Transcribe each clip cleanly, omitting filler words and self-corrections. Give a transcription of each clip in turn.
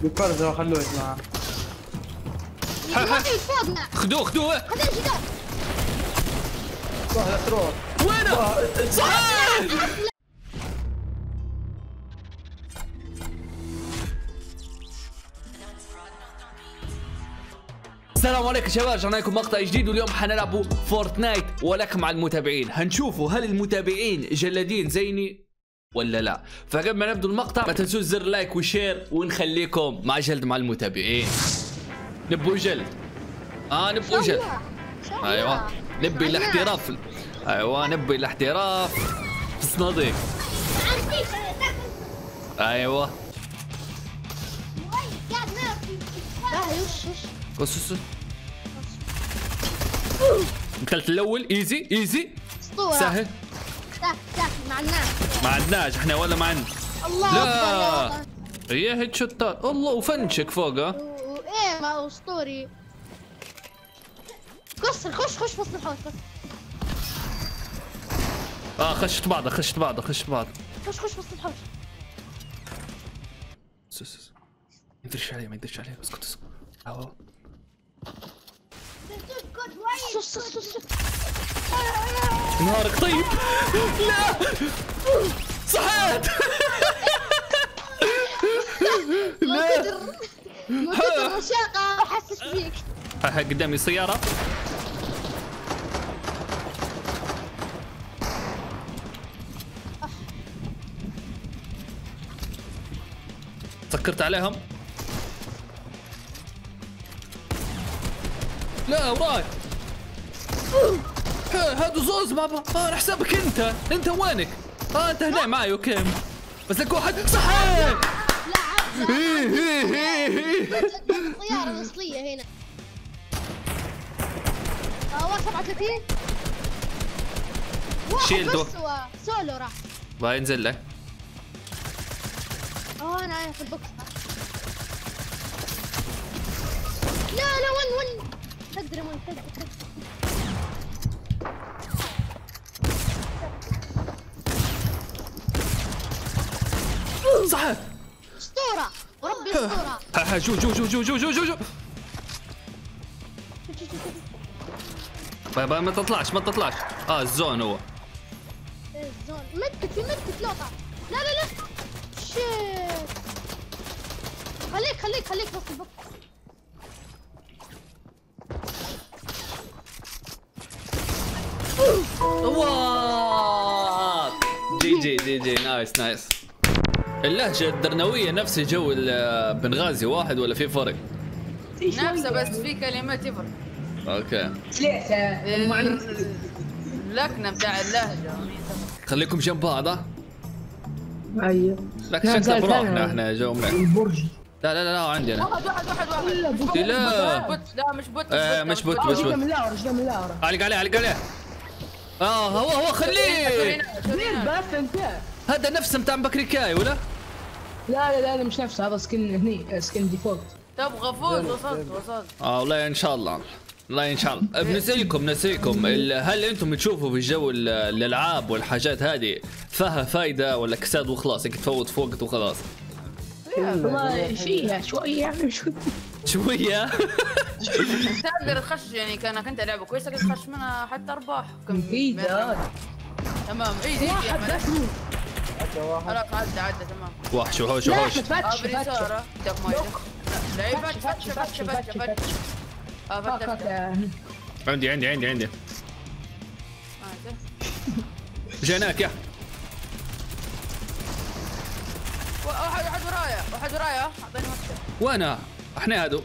بيفرزوا خلوه يطلع. خدوه خدوه. روح لا تروح. وينه؟ صحيح. السلام عليكم شباب، رجعنا لكم مقطع جديد واليوم حنلعبوا فورتنايت ولكن مع المتابعين. هنشوفوا هل المتابعين جلادين زيني ولا لا. فقبل ما نبدو المقطع ما تنسوش زر لايك وشير ونخليكم مع جلد مع المتابعين. نبوا جلد. نبوا جلد. ايوه نبي الاحتراف. ايوه نبي الاحتراف في الصناديق. ايوه قصص قتلت الاول. ايزي ايزي سهل. ما عندناش ما عندناش احنا ولا ما عندنا. الله لا هي هيد شوتات. الله وفنشك فوقه. ايه ما اسطوري. كسر خش فصل الحوش خشت بعض خشت بعض خشت بعض. خش فصل الحوش. ما يدرش عليه ما يدرش عليه. اسكت اسكت. اهو نهارك طيب. لا صحيت. لا من كثر المشاقة احسس فيك. قدامي سيارة. سكرت عليهم. لا وراي. هادو زوز بابا. انا حسابك انت وينك؟ انت هنا معي اوكي. بس لك واحد صحيح. لا الطيارة الأصلية هنا. هو 37 شيلدو. سولو راح. ينزل لك. انا في البوكس. لا ون تقدر من تقدر. صحيح اسطورة وربي اسطورة. جو ما تطلعش الزون هو. الزون مدك لقطة. لا شيت. خليك بس البوكس. واو جي نايس. اللهجة الدرنوية نفس جو بنغازي واحد ولا في فرق؟ نفسه بس في كلمات يفرق. اوكي اللكنة بتاع اللهجة. خليكم جنب بعض. ايوه لك شكلنا بروحنا احنا جونا البرج. لا عندي انا. واحد لا مش بوت رجع من اللاورة. علق عليه. هو خليه. بس انت هذا نفسه بتاع بكريكاي ولا؟ لا مش نفسه. هذا سكن هني سكن ديفولت. تبغى فوز وصلت. والله ان شاء الله بنسألكم هل انتم تشوفوا في جو الالعاب والحاجات هذه فيها فايده ولا كساد وخلاص هيك تفوت في وقت وخلاص؟ والله فيها شويه شويه. تقدر تخش يعني كانك انت لعبه كويسه تخش منها حتى ارباح. اكيد تمام. ايزي خلاص عدى تمام. وحش عندي جيناك يا واحد ورايا اعطيني وقته. وانا احنا هادو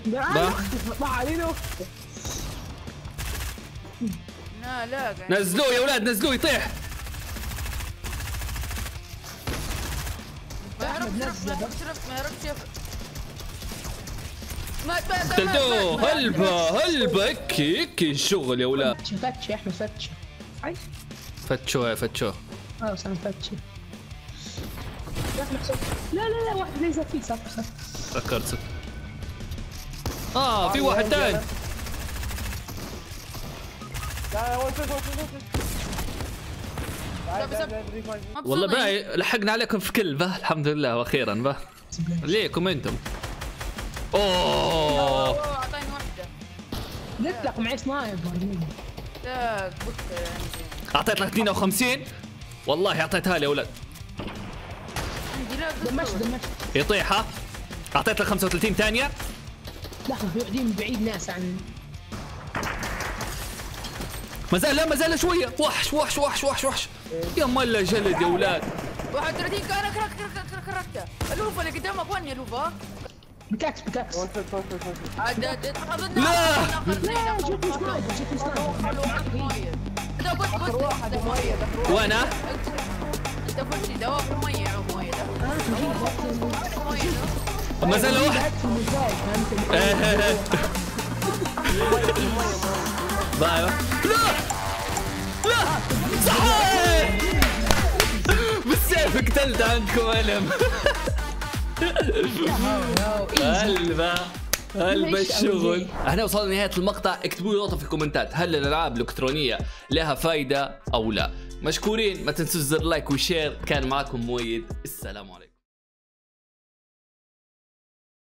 لا نزلوه يا ولاد نزلوه يطيح. ما يعرفش قتلتوه. هلبة هيك الشغل يا ولاد. فتش يا احمد فتش. فتشوه سامي فتش. لا واحد ليس فيه صح. فكرت في واحد ثاني. والله باي لحقنا عليكم في كل الحمد لله واخيرا ليكم انتم. اوه اعطاني واحده. قلت لك معي سنايبر. لا بكره يعني. اعطيت لك 52 والله اعطيتها لي يا ولد. عندي لا دمشت يطيح ها. اعطيت لك 35 ثانيه. لحظة في قاعدين بعيد ناس عن ما زال لا ما زال شويه. وحش وحش وحش وحش وحش يا ملا جلد يا اولاد. 31 كركته. الوفا اللي قدامك وين يا لوفا؟ بكاكس. عاد لا. شوفوا سنايبر ده بس واحد مويه ده. وانا انت كل شيء دواء في الميه يا مويه ده. مويه ده. ما زال واحد. بايو. لا لا صحيح بالسيف قتلت عنكم انا. هلبا الشغل. احنا وصلنا لنهايه المقطع. اكتبوا لي نقطه في الكومنتات، هل الالعاب الالكترونيه لها فايده او لا؟ مشكورين، ما تنسوا زر لايك وشير. كان معكم مويد، السلام عليكم.